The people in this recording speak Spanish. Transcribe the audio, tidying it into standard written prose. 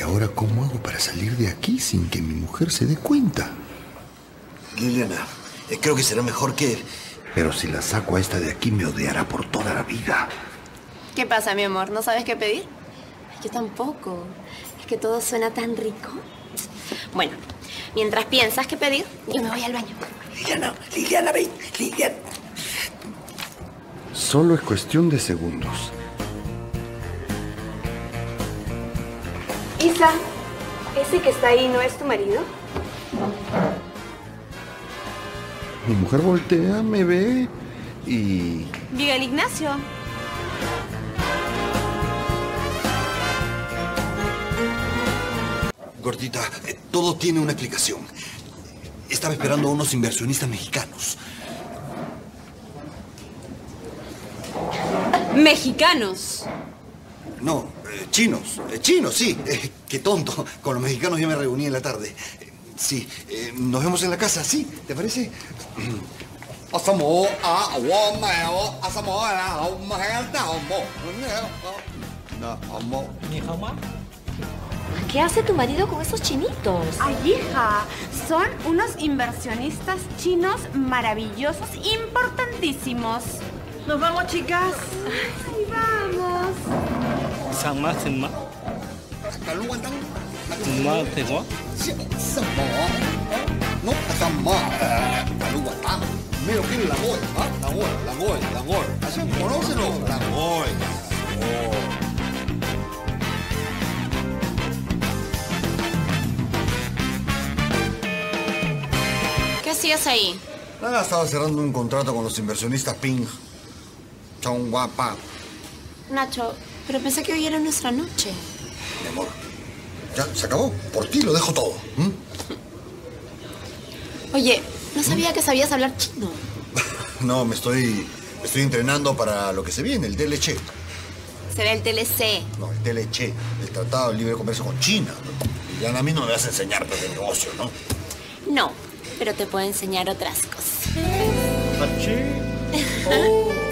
ahora cómo hago para salir de aquí sin que mi mujer se dé cuenta? Liliana, creo que será mejor que... Pero si la saco a esta de aquí me odiará por toda la vida. ¿Qué pasa, mi amor? ¿No sabes qué pedir? Yo tampoco. Es que todo suena tan rico. Bueno, mientras piensas qué pedir, yo me voy al baño. Liliana, ven, Liliana. Solo es cuestión de segundos. Isa, ¿ese que está ahí no es tu marido? Mi mujer voltea, me ve y... Viva el Ignacio. Gordita, todo tiene una explicación. Estaba esperando a unos inversionistas mexicanos. ¿Mexicanos? No, chinos. Chinos, sí. Qué tonto. Con los mexicanos ya me reuní en la tarde. Sí, nos vemos en la casa, ¿sí? ¿Te parece? ¿Qué hace tu marido con esos chinitos? Ay, hija, son unos inversionistas chinos maravillosos, importantísimos. Nos vamos, chicas. Ay, vamos. ¿Qué hacías ahí? Nada, estaba cerrando un contrato con los inversionistas Ping. Son guapa. Nacho, pero pensé que hoy era nuestra noche. Mi amor, ya, se acabó. Por ti lo dejo todo. Oye, no sabía que sabías hablar chino. No, me estoy entrenando para lo que se viene, el TLC. Será el TLC. No, el TLC, el Tratado de Libre Comercio con China. Y a mí no me vas a enseñar de negocio, ¿no? No, pero te puedo enseñar otras cosas.